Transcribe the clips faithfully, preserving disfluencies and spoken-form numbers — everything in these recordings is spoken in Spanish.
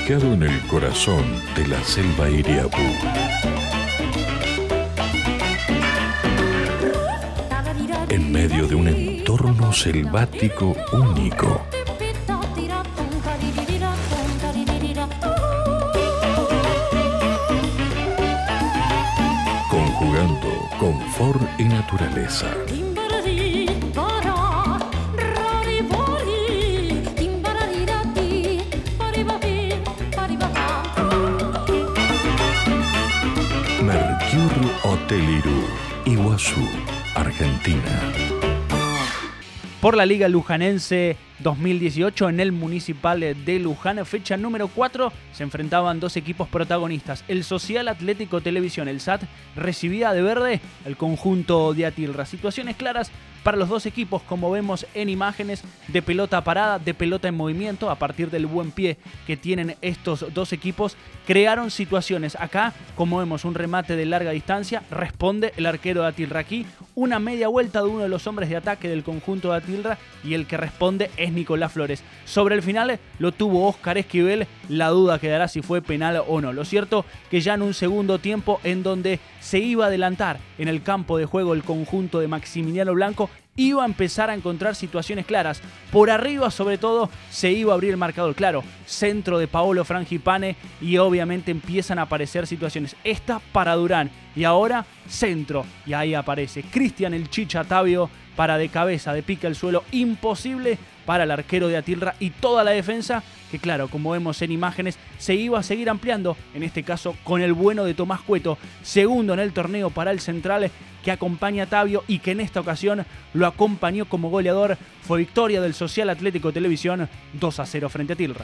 ubicado en el corazón de la selva Iriapú. En medio de un entorno selvático único. Conjugando confort y naturaleza. Mercure Hotel Irú, Iguazú, Argentina. Por la Liga Lujanense dos mil dieciocho en el Municipal de Luján, fecha número cuatro, se enfrentaban dos equipos protagonistas. El Social Atlético Televisión, el S A T, recibía de verde el conjunto de Atilra. Situaciones claras para los dos equipos, como vemos en imágenes, de pelota parada, de pelota en movimiento. A partir del buen pie que tienen estos dos equipos, crearon situaciones. Acá, como vemos, un remate de larga distancia, responde el arquero de Atilra. Aquí, una media vuelta de uno de los hombres de ataque del conjunto de Atilra, y el que responde es Nicolás Flores. Sobre el final lo tuvo Óscar Esquivel, la duda quedará si fue penal o no. Lo cierto que ya en un segundo tiempo, en donde se iba a adelantar en el campo de juego el conjunto de Maximiliano Blanco, iba a empezar a encontrar situaciones claras. Por arriba, sobre todo, se iba a abrir el marcador. Claro, centro de Paolo Frangipane, y obviamente empiezan a aparecer situaciones. Esta para Durán, y ahora centro, y ahí aparece Cristian el Chicha Tavio para de cabeza, de pica al suelo. Imposible para el arquero de Atilra y toda la defensa, que claro, como vemos en imágenes, se iba a seguir ampliando, en este caso con el bueno de Tomás Cueto, segundo en el torneo para el central, que acompaña a Tavio y que en esta ocasión lo acompañó como goleador. Fue victoria del Social Atlético Televisión, dos a cero frente a Atilra.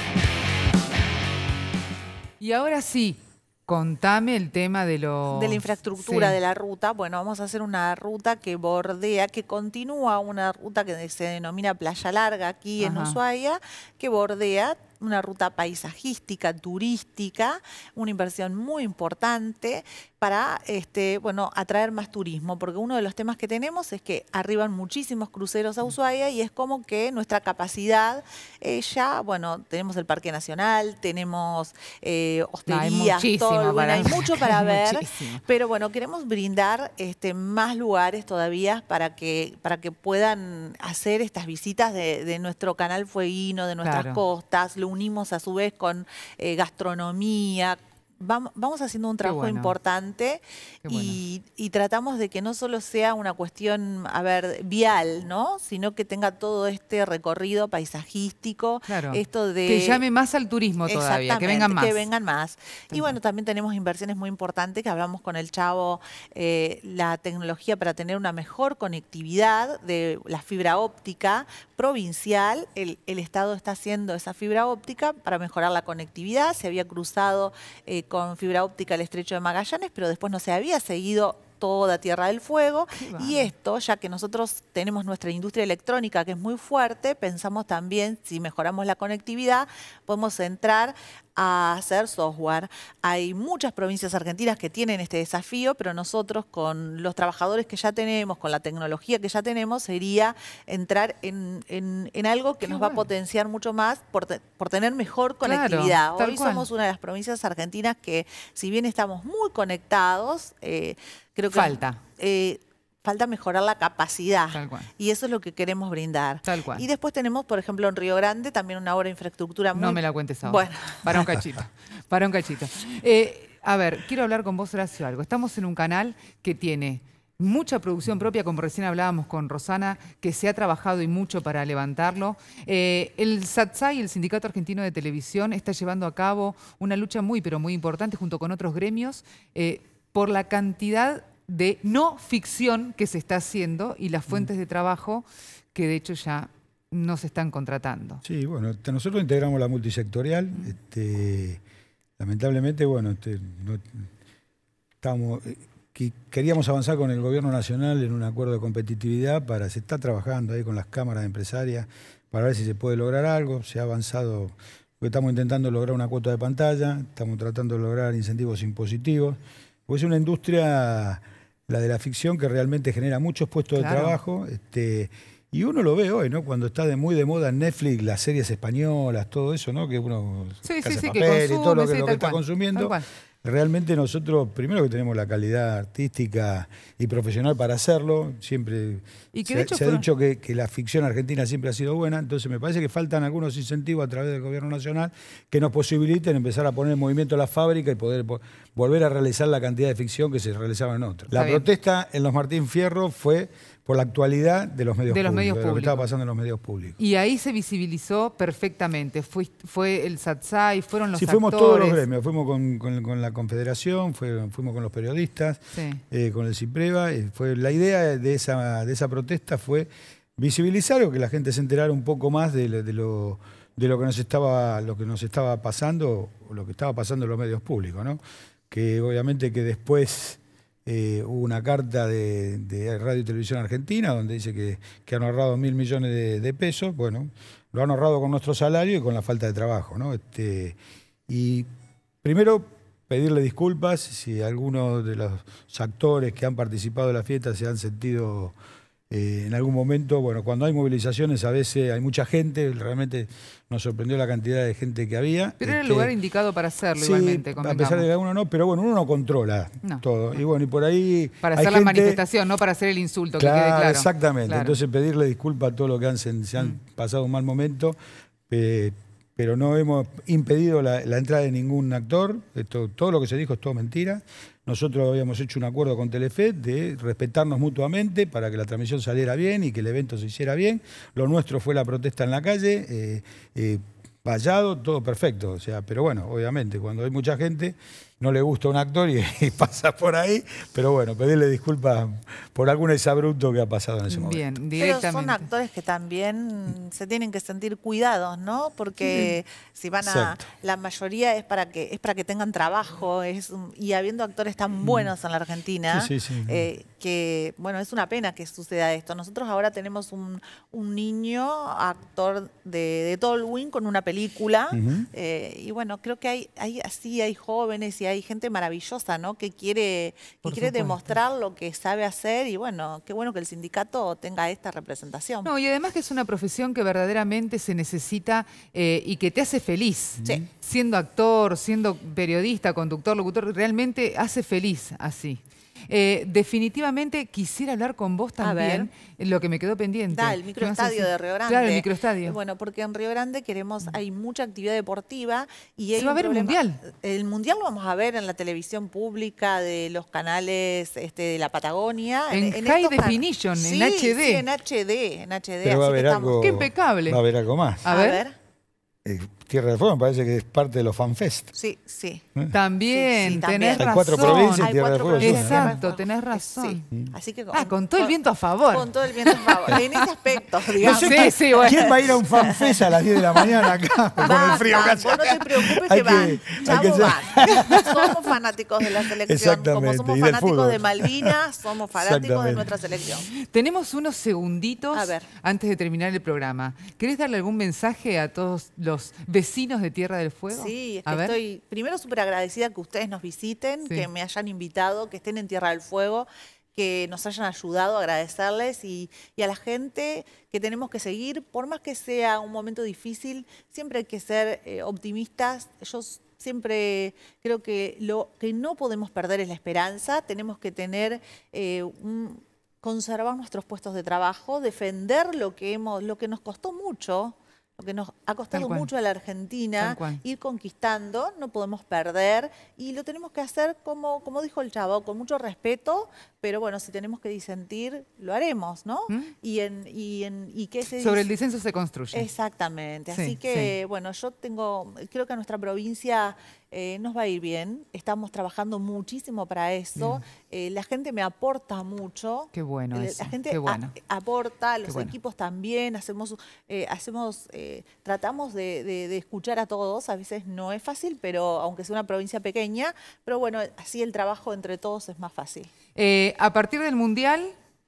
Y ahora sí, contame el tema de lo... De la infraestructura sí. de la ruta. Bueno, vamos a hacer una ruta que bordea, que continúa una ruta que se denomina Playa Larga aquí en Ajá. Ushuaia, que bordea una ruta paisajística, turística, una inversión muy importante para este, bueno, atraer más turismo, porque uno de los temas que tenemos es que arriban muchísimos cruceros a Ushuaia y es como que nuestra capacidad, eh, ya, bueno, tenemos el Parque Nacional, tenemos eh, hosterías, hay todo, bueno, hay mucho para ver, muchísimo. Pero bueno, queremos brindar este, más lugares todavía para que, para que puedan hacer estas visitas de, de nuestro canal fueguino, de nuestras Claro. costas. Lo unimos a su vez con eh, gastronomía. Vamos, vamos haciendo un trabajo bueno. importante y, y tratamos de que no solo sea una cuestión, a ver, vial, ¿no? Sino que tenga todo este recorrido paisajístico. Claro. Esto de... Que llame más al turismo todavía, que vengan más. que vengan más. Y bueno, también tenemos inversiones muy importantes que hablamos con el Chavo, eh, la tecnología para tener una mejor conectividad de la fibra óptica provincial. El, el Estado está haciendo esa fibra óptica para mejorar la conectividad. Se había cruzado eh, con fibra óptica el Estrecho de Magallanes, pero después no se había seguido toda Tierra del Fuego. Y esto, ya que nosotros tenemos nuestra industria electrónica que es muy fuerte, pensamos también, si mejoramos la conectividad, podemos entrar a hacer software. Hay muchas provincias argentinas que tienen este desafío, pero nosotros con los trabajadores que ya tenemos, con la tecnología que ya tenemos, sería entrar en, en, en algo que Qué nos bueno. va a potenciar mucho más por, te, por tener mejor Claro, conectividad. tal Hoy cual. somos una de las provincias argentinas que, si bien estamos muy conectados, eh, creo que Falta. Eh, falta mejorar la capacidad. Tal cual. Y eso es lo que queremos brindar. Tal cual. Y después tenemos, por ejemplo, en Río Grande también una obra de infraestructura muy... No me la cuentes ahora. Bueno. Para un cachito. Para un cachito. Eh, a ver, quiero hablar con vos, Horacio, algo. Estamos en un canal que tiene mucha producción propia, como recién hablábamos con Rosana, que se ha trabajado y mucho para levantarlo. Eh, el SATSAI, el Sindicato Argentino de Televisión, está llevando a cabo una lucha muy, pero muy importante junto con otros gremios eh, por la cantidad de no ficción que se está haciendo y las fuentes de trabajo que de hecho ya no se están contratando. Sí, bueno, nosotros integramos la multisectorial. Este, lamentablemente, bueno, este, no, estamos, que queríamos avanzar con el gobierno nacional en un acuerdo de competitividad para, se está trabajando ahí con las cámaras empresarias para ver si se puede lograr algo. Se ha avanzado, porque estamos intentando lograr una cuota de pantalla, estamos tratando de lograr incentivos impositivos, porque es una industria, la de la ficción, que realmente genera muchos puestos Claro. de trabajo, este, Y uno lo ve hoy, ¿no? Cuando está de muy de moda en Netflix, las series españolas, todo eso, ¿no? Que uno Sí, Casa sí, de sí, Papel que y todo lo consume, que, sí, lo que tal está cual, consumiendo. tal cual. Realmente nosotros, primero que tenemos la calidad artística y profesional para hacerlo, siempre Y que se, de hecho se ha fueron- dicho que, que la ficción argentina siempre ha sido buena, entonces me parece que faltan algunos incentivos a través del gobierno nacional que nos posibiliten empezar a poner en movimiento la fábrica y poder po- volver a realizar la cantidad de ficción que se realizaba en otras. La Está bien. protesta en los Martín Fierro fue por la actualidad de los medios De los públicos, medios de lo que estaba públicos. pasando en los medios públicos. Y ahí se visibilizó perfectamente. Fue, fue el Satsai, fueron los Sí, fuimos actores. todos los gremios, fuimos con, con- con la Confederación, fue- fuimos con los periodistas, Sí. eh, con el CIPREVA. eh, fue, la idea de esa, de esa protesta fue visibilizar o que la gente se enterara un poco más de, lo- de lo, de lo que nos estaba, lo que nos estaba pasando, o lo que estaba pasando en los medios públicos, ¿no? Que obviamente que después eh, hubo una carta de, de Radio y Televisión Argentina donde dice que, que han ahorrado mil millones de, de pesos. Bueno, lo han ahorrado con nuestro salario y con la falta de trabajo, ¿no? Este, y primero pedirle disculpas si algunos de los actores que han participado de la fiesta se han sentido eh, en algún momento, bueno, cuando hay movilizaciones a veces hay mucha gente, realmente nos sorprendió la cantidad de gente que había. Pero era el Este, lugar indicado para hacerlo sí, igualmente, a convengamos. pesar de que uno no, pero bueno, uno no controla No. todo. Y bueno, y por ahí Para hay hacer la gente- manifestación, no para hacer el insulto, que Claro, quede claro. exactamente. Claro. Entonces pedirle disculpas a todos los que han, se, se han Mm. pasado un mal momento, eh, pero no hemos impedido la, la entrada de ningún actor. Esto, todo lo que se dijo es todo mentira. Nosotros habíamos hecho un acuerdo con Telefe de respetarnos mutuamente para que la transmisión saliera bien y que el evento se hiciera bien. Lo nuestro fue la protesta en la calle, eh, eh, vallado, todo perfecto. O sea, pero bueno, obviamente, cuando hay mucha gente, no le gusta un actor y, y pasa por ahí. Pero bueno, pedirle disculpas por algún exabrupto que ha pasado en ese momento. Bien, Pero directamente. son actores que también se tienen que sentir cuidados, ¿no? Porque si van a... Exacto. La mayoría es para que es para que tengan trabajo. Es, un- y habiendo actores tan buenos en la Argentina, Sí, sí, sí. eh, que, bueno, es una pena que suceda esto. Nosotros ahora tenemos un, un niño actor de, de Tolwyn con una película. Ujú. eh, y bueno, creo que hay, hay así, hay jóvenes y hay gente maravillosa, ¿no? Que quiere, que Por quiere supuesto. demostrar lo que sabe hacer y bueno, qué bueno que el sindicato tenga esta representación. No, y además que es una profesión que verdaderamente se necesita eh, y que te hace feliz. Sí. Siendo actor, siendo periodista, conductor, locutor, realmente hace feliz así. Eh, definitivamente quisiera hablar con vos A ver. también, lo que me quedó pendiente. Da, el ¿Qué vas a microestadio decir? de Río Grande. Claro, el microestadio. Eh, Bueno, porque en Río Grande queremos, hay mucha actividad deportiva y ¿Se hay va a un ver el problema. Mundial? El mundial lo vamos a ver en la televisión pública de los canales este, de la Patagonia. En estos high can- definition, en Sí, H D. Sí, en H D, en H D. Pero va a así que haber estamos- algo. Qué impecable. Va a haber algo más. A A ver. ver. Eh, Tierra del Fuego me parece que es parte de los FanFest. Sí, sí. También, Sí, sí, tenés también. Hay cuatro razón. provincias. Hay Tierra del cuatro Fuego es una. provincias. Exacto, tenés razón. Sí. Así que Ah, con todo el viento a favor. Con todo el viento a favor. En ese aspecto, No digamos. sé Sí, quién- sí, bueno. ¿Quién va a ir a un FanFest a las diez de la mañana acá con el frío que hace Vos no acá? te preocupes Hay que van. hay Chavo, que ser- van. Somos fanáticos de la selección. Como Exactamente, somos y del fanáticos fútbol. de Malvinas, somos fanáticos de Exactamente. nuestra selección. Tenemos unos segunditos A ver. antes de terminar el programa. ¿Querés darle algún mensaje a todos los vecinos de Tierra del Fuego? Sí, es A que ver. estoy primero súper agradecida que ustedes nos visiten, Sí. que me hayan invitado, que estén en Tierra del Fuego, que nos hayan ayudado, agradecerles y, y a la gente que tenemos que seguir, por más que sea un momento difícil, siempre hay que ser eh, optimistas. Yo s- siempre creo que lo que no podemos perder es la esperanza, tenemos que tener eh, un- conservar nuestros puestos de trabajo, defender lo que hemos, lo que nos costó mucho. Lo que nos ha costado cual. mucho a la Argentina, Tal cual. ir conquistando, no podemos perder y lo tenemos que hacer como, como dijo el chavo, con mucho respeto, pero bueno, si tenemos que disentir, lo haremos, ¿no? ¿Mm? Y, en, y, en, y que ese Sobre el dis- disenso se construye. Exactamente. Sí, Así que, sí. bueno, yo tengo, creo que a nuestra provincia eh, nos va a ir bien. Estamos trabajando muchísimo para eso. Eh, la gente me aporta mucho. Qué bueno Eh, eso, La gente qué a- bueno. aporta, los bueno. equipos también. Hacemos, eh, hacemos, eh, tratamos de, de- de escuchar a todos. A veces no es fácil, pero aunque sea una provincia pequeña, pero bueno, así el trabajo entre todos es más fácil. Eh, a partir del Mundial...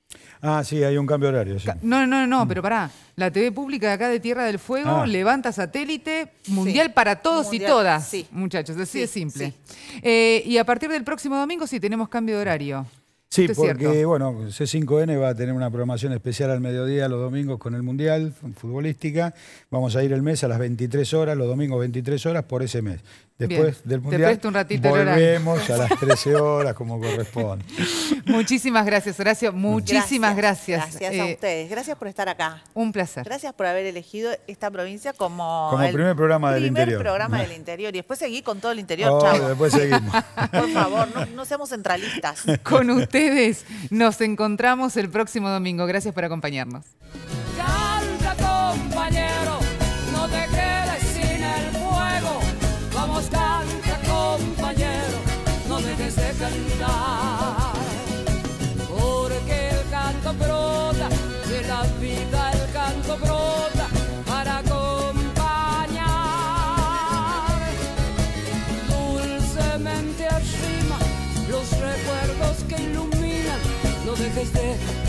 Ah, sí, hay un cambio de horario. Sí. ca- No, no, no, pero pará. La T V pública de acá de Tierra del Fuego Ah. levanta satélite mundial para todos Mundial, y todas, sí. muchachos. Así Sí, de simple. sí. Eh, y a partir del próximo domingo sí tenemos cambio de horario. Sí, Esto es porque cierto. bueno, C cinco N va a tener una programación especial al mediodía los domingos con el Mundial futbolística. Vamos a ir el mes a las veintitrés horas, los domingos veintitrés horas por ese mes. Después Bien. del Te Mundial presto un ratito el horario. volvemos a las trece horas como corresponde. Muchísimas gracias, Horacio. Muchísimas gracias. Gracias, gracias a Eh, ustedes. Gracias por estar acá. Un placer. Gracias por haber elegido esta provincia como, Como el primer programa del primer interior. programa del interior. Y después seguí con todo el interior, Oh, chavo. después seguimos. Por favor, no, no seamos centralistas. Con ustedes nos encontramos el próximo domingo. Gracias por acompañarnos. Canta, compañero, no te quedes sin el fuego. Vamos, canta, compañero, no dejes de cantar. Porque el canto brota de la vida, el canto brota para acompañar. Dulcemente arrima los recuerdos que iluminan, no dejes de